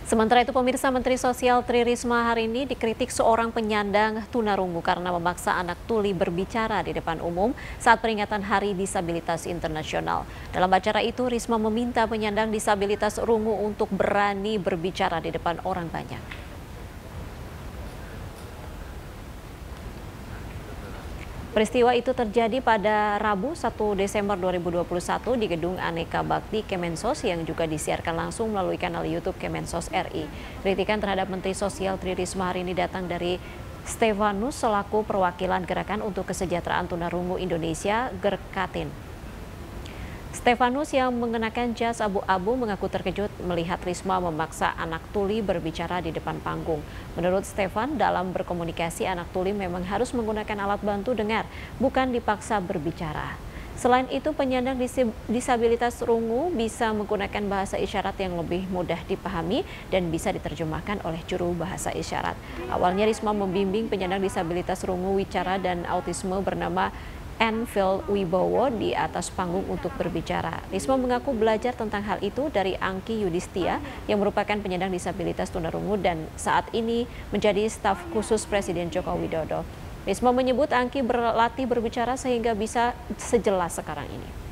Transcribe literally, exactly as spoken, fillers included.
Sementara itu, pemirsa, Menteri Sosial Tri Risma hari ini dikritik seorang penyandang tunarungu karena memaksa anak tuli berbicara di depan umum saat peringatan Hari Disabilitas Internasional. Dalam acara itu, Risma meminta penyandang disabilitas rungu untuk berani berbicara di depan orang banyak. Peristiwa itu terjadi pada Rabu satu Desember dua ribu dua puluh satu di Gedung Aneka Bakti Kemensos yang juga disiarkan langsung melalui kanal YouTube Kemensos R I. Kritikan terhadap Menteri Sosial Tri Risma hari ini datang dari Stefanus selaku perwakilan Gerakan untuk Kesejahteraan Tunarungu Indonesia Gerkatin. Stefanus yang mengenakan jas abu-abu mengaku terkejut melihat Risma memaksa anak tuli berbicara di depan panggung. Menurut Stefan, dalam berkomunikasi anak tuli memang harus menggunakan alat bantu dengar, bukan dipaksa berbicara. Selain itu, penyandang disabilitas rungu bisa menggunakan bahasa isyarat yang lebih mudah dipahami dan bisa diterjemahkan oleh juru bahasa isyarat. Awalnya Risma membimbing penyandang disabilitas rungu wicara dan autisme bernama Enfield Wibowo di atas panggung untuk berbicara. Risma mengaku belajar tentang hal itu dari Angki Yudhistia yang merupakan penyandang disabilitas tunarungu dan saat ini menjadi staf khusus Presiden Joko Widodo. Risma menyebut Angki berlatih berbicara sehingga bisa sejelas sekarang ini.